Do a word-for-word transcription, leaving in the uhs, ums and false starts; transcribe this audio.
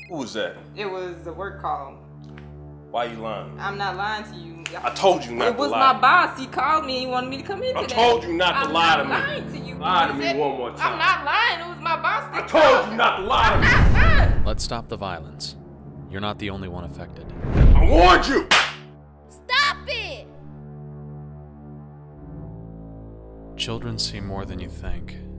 Who was that? It was a work call. Why you lying? I'm not lying to you. I told you not it to was lie. my boss. He called me and he wanted me to come in I today. told you not to I'm lie not to me. lying to you. Lie to He me said- one more time. I'm not lying. It was my boss. I told you not to lie to me. I'm not lying. Let's stop the violence. You're not the only one affected. I warned you! Stop it! Children see more than you think.